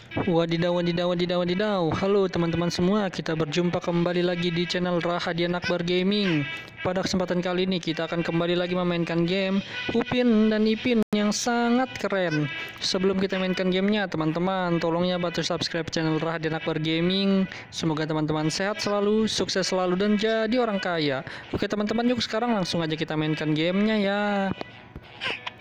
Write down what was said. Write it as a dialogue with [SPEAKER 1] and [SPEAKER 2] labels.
[SPEAKER 1] Wadidaw, wadidaw, wadidaw, wadidaw. Halo teman-teman semua, kita berjumpa kembali lagi di channel Rahadian Akbar Gaming. Pada kesempatan kali ini kita akan kembali lagi memainkan game Upin dan Ipin yang sangat keren. Sebelum kita mainkan gamenya, teman-teman tolong ya bantu subscribe channel Rahadian Akbar Gaming. Semoga teman-teman sehat selalu, sukses selalu, dan jadi orang kaya. Oke teman-teman, yuk sekarang langsung aja kita mainkan gamenya ya.